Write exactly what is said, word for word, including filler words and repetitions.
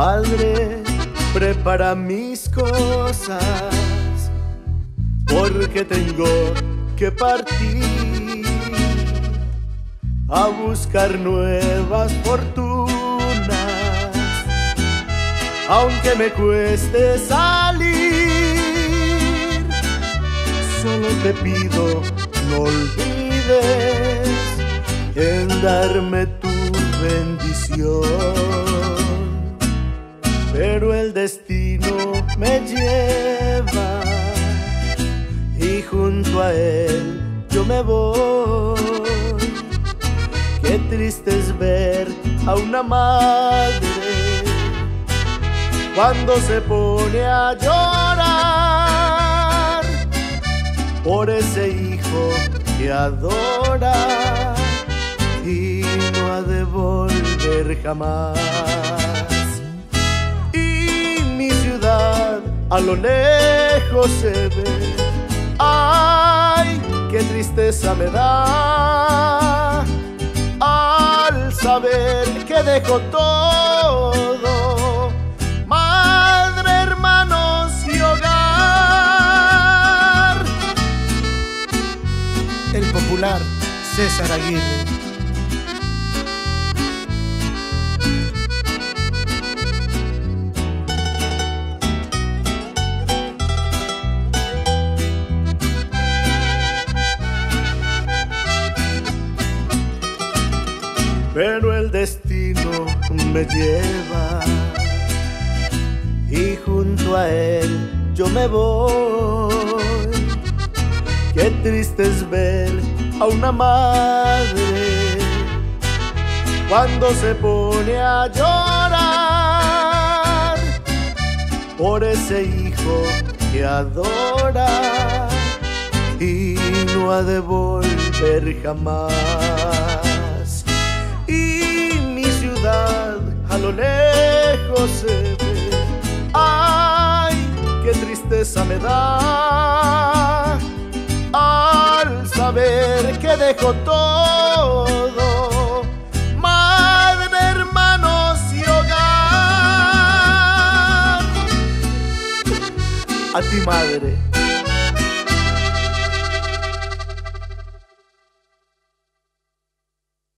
Madre, prepara mis cosas, porque tengo que partir a buscar nuevas fortunas, aunque me cueste salir. Solo te pido, no olvides en darme tu bendición. Pero el destino me lleva y junto a él yo me voy. Qué triste es ver a una madre cuando se pone a llorar por ese hijo que adora y no ha de volver jamás. Y mi ciudad a lo lejos se ve, ay, qué tristeza me da al saber que dejo todo, madre, hermanos y hogar. El popular César Aguirre. Pero el destino me lleva y junto a él yo me voy. Qué triste es ver a una madre cuando se pone a llorar por ese hijo que adora y no ha de volver jamás. A lo lejos se ve, ay, qué tristeza me da al saber que dejo todo, madre, hermanos y hogar. A ti, madre,